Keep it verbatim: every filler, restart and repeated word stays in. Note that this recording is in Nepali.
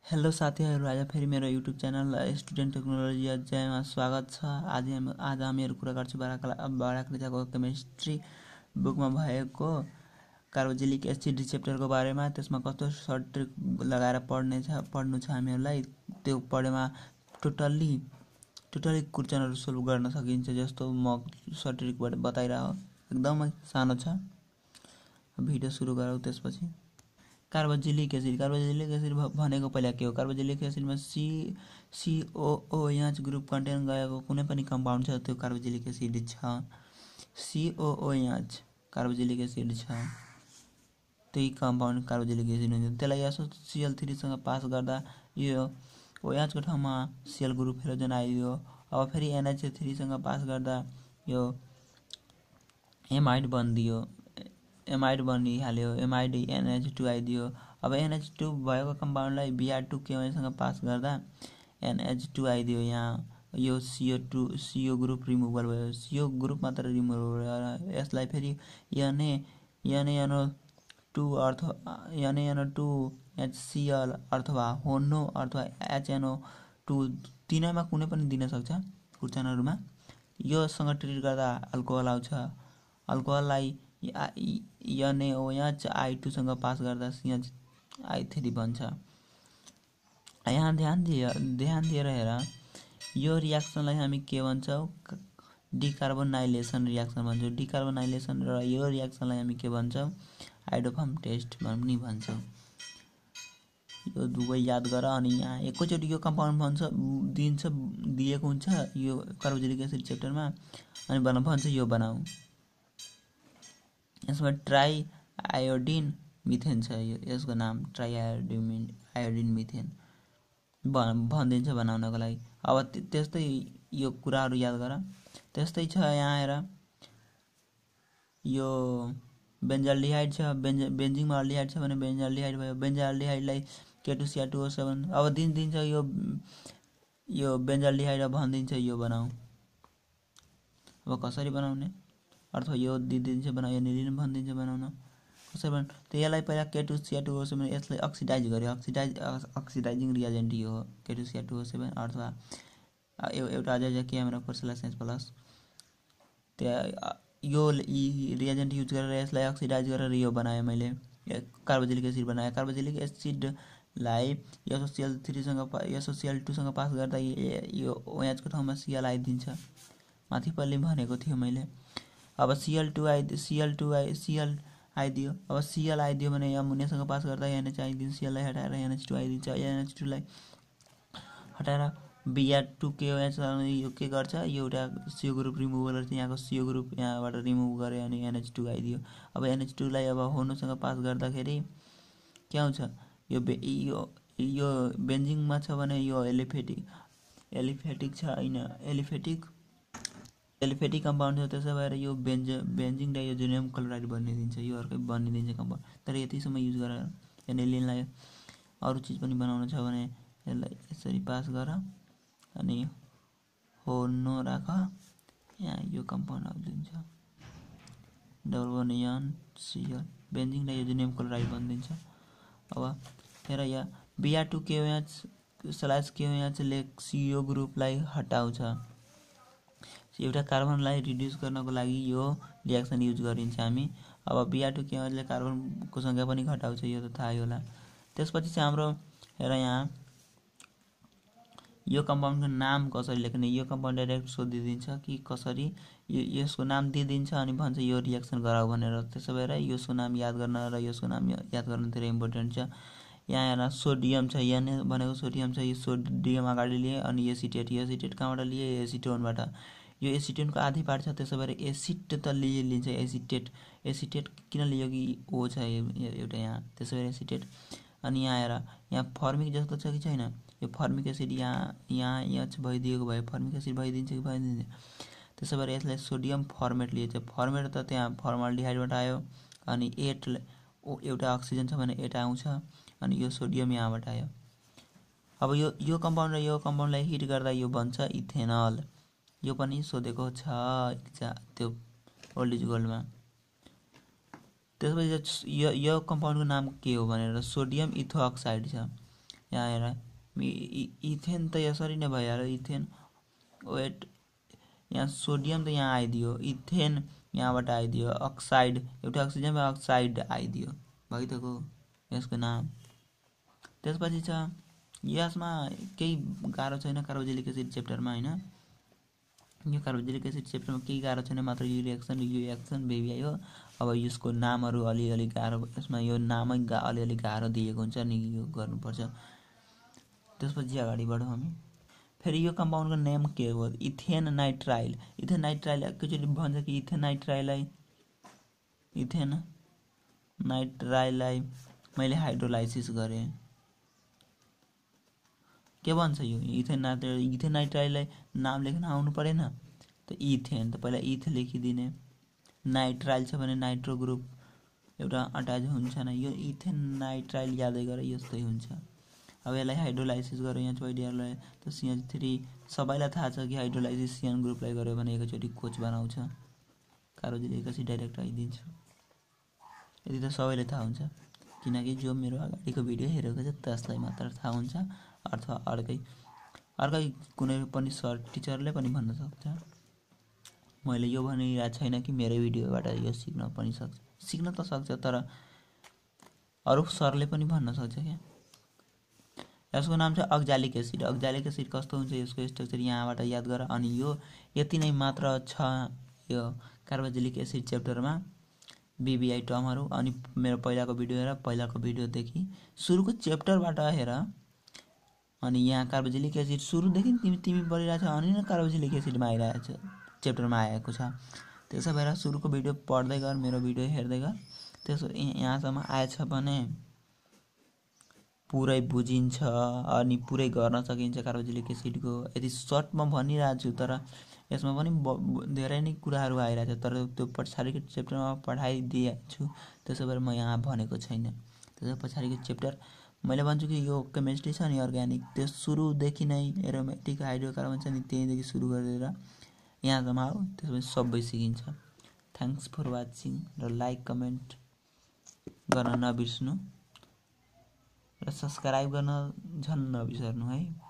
हेलो साथीहरु, आज फेरि मेरो युट्युब च्यानल स्टुडेन्ट टेक्नोलोजी अध्यायमा स्वागत छ। आज हम आज हामीहरु कुरा गर्छौं बाह्र कक्षाको केमिस्ट्री बुकमा भएको कार्बोक्जिलिक एसिड रिसेप्टरको बारेमा। त्यसमा कस्तो सर्ट ट्रिक लगाएर पढ्ने छ पढ्नु छ हामीहरुलाई। त्यो पढेमा टोटल्ली टोटल्ली क्वेशनहरु सोल्भ गर्न सकिन्छ। जस्तो म सर्ट ट्रिकबाट बताइराहो, एकदमै सानो छ। भिडियो सुरु गरौँ। त्यसपछि कार्बोक्जिलिक एसिड कार्बोक्जिलिक एसिड भनेको पहिला के हो? कार्बोक्जिलिक एसिडमा सी सीओओएच ग्रुप कन्टेन गएको कुनै पनि कम्पाउन्ड छ त्यो कार्बोक्जिलिक एसिड छ। सीओओएच कार्बोक्जिलिक एसिड छ, त्यही कम्पाउन्ड कार्बोक्जिलिक एसिड हुन्छ। त्यसलाई एसोसिएल थ्री सँग पास गर्दा यो ओएच को ठाउँमा सीएल ग्रुप हेलोजन आइदियो। अब फेरि एनएच थ्री सँग पास गर्दा यो एमाइड बनिदियो एमाइड बनिहाल्यो एमाइड एनएच टू आइदियो। अब एनएच टू भएको कम्पाउन्डलाई बीआर टू केओएच सँग पास गर्दा एनएच टू आइदियो। यहाँ यो CO two CO group removal भयो, सीओ ग्रुप मात्र रिमुभल भयो। यसलाई फेरि एनए एनएएनओ टू अथवा एनएएनओ टू एचसीएल अथवा होनो अथवा एचएनओ टू तीनैमा कुनै पनि दिन सक्छ क्वेशनहरुमा। यो सँग ट्रिट गर्दा अल्कोहल आउँछ। अल्कोहललाई एनएओएच आई टू सँग पास गर्दा सीएच आई थ्री बन्छ। यहाँ ध्यान दिए ध्यान दिएर हेर, यो रियाक्सनलाई हामी के भन्छौं? डिकार्बोनाइलेसन रियाक्सन भन्छौं। डिकार्बोनाइलेसन र यो रियाक्सनलाई हामी के भन्छौं? आइडोफर्म टेस्ट पनि भन्छौं। यो दुवै याद गर। अनि यहाँ एकैचोटी यो कम्पाउन्ड भन्छ दिन्छ दिएको हुन्छ यो कार्बोक्जिलिक एसिड च्याप्टरमा, अनि बना भन्छ यो बनाऊ। यसमा ट्राई आयोडिन मिथेन छ। यो यसको नाम ट्राई आयोडिन आयोडिन मिथेन भनिदिन्छ बनाउनको लागि। अब त्यस्तै यो कुराहरु याद गर। त्यस्तै छ यहाँ हेर, यो बेन्जाल्डिहाइड छ। बेन्ज बेन्जिङमा अल्डिहाइड छ भने बेन्जाल्डिहाइड भयो। बेन्जाल्डिहाइडलाई K two C R two O seven अब दिन दिन्छ यो यो बेन्जाल्डिहाइड भनिदिन्छ यो बनाऊ। अब कसरी बनाउने? अथवा यो दिन्छ बनाऊ, यो निलिन भनिदिन्छ बनाउन कसरी बनाउने? त यसलाई पहिला K two C R two O seven यसलाई अक्सिडाइज गर्यो। अक्सिडाइज अक्सिडाइजिङ रिएजेन्ट यो हो K two C R two O seven अथवा एउटा अझै के हाम्रो कोर्सलाइसेन्स प्लस। त्यहाँ यो रिएजेन्ट युज गरेर यसलाई अक्सिडाइज गरेर यो बनाएँ मैले, कार्बोक्जिलिक एसिड बनाएँ। कार्बोक्जिलिक एसिडलाई एसोसिएल थ्री सँग एसोसिएल टू सँग पास गर्दा यो ओएच को ठाउँमा सीएल आइदिन्छ। माथि पल्ली भनेको थियो मैले। अब सीएल टू आइ सीएल टू आइ सीएल आइदियो। अब सीएल आइदियो भने अमोनियासँग पास गर्दा एनएच आइदिन्छ। सीएललाई हटाएर एनएच टू आइदिन्छ। एनएच टू लाई हटाएर बीआर टू केओएच यो के गर्छ? यो एउटा सीओ ग्रुप रिमुभ गर्छ। यहाँको सीओ ग्रुप यहाँबाट रिमुभ गरे अनि एनएच टू आइदियो। अब एनएच टू लाई अब होनोसँग पास गर्दाखेरि के आउँछ? यो यो यो बेन्जिङमा छ भने यो एलिफेटिक एलिफेटिक छ हैन, एलिफेटिक एलिफेटिक कम्पाउन्ड छ। त्यसो भएर यो बेन्ज बेन्जिङ डाइओजेनियम क्लोराइड बनिदिन्छ। यो अर्कै बनिदिन्छ कम्पाउन्ड। तर यतिसम्म युज गरेर एनिलिनलाई अरु चीज पनि बनाउन छ भने यसलाई यसरी पास गर अनि होनो राख। यहाँ यो कम्पाउन्ड आउँदिन्छ double one N CL benzene diazonium chloride बनिदिन्छ। अब हेर यहाँ BR two KOH slash KOH ले सीओ ग्रुपलाई हटाउँछ। एउटा कार्बनलाई रिड्युस गर्नको लागि यो रियाक्सन युज गरिन्छ हामी। अब बीआर टू केओएच ले कार्बनको संख्या पनि घटाउँछ, यो त थाहै होला। त्यसपछि चाहिँ हाम्रो हेर यहाँ यो कम्पाउन्डको नाम कसरी लेख्ने? यो कम्पाउन्ड डाइरेक्ट सोधिदिन्छ कि कसरी यो यसको नाम दिइदिन्छ अनि भन्छ यो रियाक्सन गराऊ भनेर। त्यसो भएर यसको नाम याद गर्न र यसको नाम याद गर्न धेरै इम्पोर्टेन्ट छ। यहाँ हेर सोडियम छ, यहाँ भनेको सोडियम छ। यो सोडियम अगाडि लिए अनि एसिटेट यो एसिटेट कहाँबाट लिए? एसिटोनबाट। यो एसिटोनको आधी पार्ट छ। त्यसो भएर एसिड त लिए लिन्छ एसिटेट। एसिटेट किन लियो कि ओ छ एउटा यहाँ, त्यसो भएर एसिटेट। अनि यहाँ हेर यहाँ फर्मिक जस्तो छ कि छैन? यो फर्मिक एसिड यहाँ यहाँ एच भइदिएको भए फर्मिक एसिड भइदिन्छ कि भइदिन्छ? त्यसो भएर यसलाई सोडियम फर्मेट लिएछ। फर्मेट त त्यहाँ फर्मल्डिहाइडबाट आयो अनि एट एउटा अक्सिजन छ भने एट आउँछ अनि यो सोडियम यहाँबाट आयो। अब यो यो कम्पाउन्ड र यो कम्पाउन्डलाई हिट गर्दा यो बन्छ इथेनल। यो पनि सोधेको छ त्यो ओल्ड इज गोल्डमा। त्यसपछि यो यो कम्पाउन्डको नाम के हो भनेर सोडियम इथोअक्साइड छ। यहाँ हेर इथेन त यसरी नै भइहाल्यो इथेन वेट यहाँ सोडियम त यहाँ आइदियो इथेन यहाँबाट आइदियो अक्साइड एउटा अक्सिजन अक्साइड आइदियो भइदिएको यसको नाम। त्यसपछि छ यसमा केही गाह्रो छैन कार्बोक्सिलिक एसिड च्याप्टरमा हैन यो कार्बोक्सिलिक एसिड च्याप्टरमा केही गाह्रो छैन मात्र यो रिएक्सन यो रिएक्सन बेबी आयो। अब यसको नामहरू अलिअलि गाह्रो यसमा यो नामै गा अलिअलि गाह्रो दिएको हुन्छ नि यो गर्नुपर्छ। त्यसपछि अगाडि बढौँ हामी फेरि यो कम्पाउन्डको नेम के हो इथेन नाइट्राइल इथेन नाइट्राइल एकैचोटि भन्छ कि इथेन नाइट्राइललाई इथेन नाइट्राइललाई मैले हाइड्रोलाइसिस गरेँ के भन्छ यो इथेन नाइट्राइल इथेन नाइट्राइललाई नाम लेख्न आउनु परेन त इथेन त पहिला इथ लेखिदिने नाइट्राइल छ भने नाइट्रो ग्रुप एउटा अट्याच हुन्छ न यो इथेन नाइट्राइल यादै गरे यस्तै हुन्छ। अब यसलाई हाइड्रोलाइसिस गऱ्यो यहाँ छोइडियालाई त सी एच थ्री सबैलाई थाहा छ कि हाइड्रोलाइसिस सिएन ग्रुपलाई गऱ्यो भने एकैचोटि कोच बनाउँछ कार्बोक्सिलिक एसिड डाइरेक्ट आइदिन्छ। यदि त सबैले थाहा हुन्छ किनकि जो मेरो अगाडिको भिडियो हेरेको छ त्यसलाई मात्र थाहा हुन्छ अथवा अर्कै अर्कै कुनै पनि सर टिचरले पनि भन्न सक्छ मैले यो भनिरहेको छैन कि मेरो भिडियोबाट यो सिक्न पनि सक्छ सिक्न त सक्छ तर अरू सरले पनि भन्न सक्छ क्या। यसको नाम छ अक्जालिक एसिड अक्जालिक एसिड कस्तो हुन्छ यसको स्ट्रक्चर यहाँबाट याद गर अनि यो यति नै मात्र छ यो कार्बोक्सिलिक एसिड च्याप्टरमा बीबीआई टर्महरू अनि मेरो पहिलाको भिडियो हेर पहिलाको भिडियोदेखि सुरुको च्याप्टरबाट हेर अनि यहाँ कार्बोक्सिलिक एसिड सुरुदेखि तिमी तिमी पढिरहेछ अनि नै कार्बोक्सिलिक एसिडमा आइरहेछ च्याप्टरमा आएको छ त्यसो भएर सुरुको भिडियो पढ्दै गर मेरो भिडियो हेर्दै गर त्यसो यहाँसम्म आएछ भने पुरै बुझिन्छ अनि पुरै गर्न सकिन्छ कार्बोक्सिलिक एसिडको। यदि सर्टमा भनिरहेको छु तर यसमा पनि धेरै नै कुराहरू आइरहेछ तर त्यो पछाडिको च्याप्टरमा पढाइदिएको छु त्यसो भएर म यहाँ भनेको छैन। त्यसो पछाडिको च्याप्टर मैले भन्छु कि यो केमिस्ट्री छ नि अर्ग्यानिक त्यो सुरुदेखि नै एरोमेटिक हाइड्रोकार्बन छ नि त्यहीँदेखि सुरु गरेर यहाँसम्म आऊ त्यसपछि सबै सिकिन्छ। थ्याङ्क्स फर वाचिङ र लाइक कमेन्ट गर्न नबिर्सनु र सब्सक्राइब गर्न झन् नबिर्सनु है।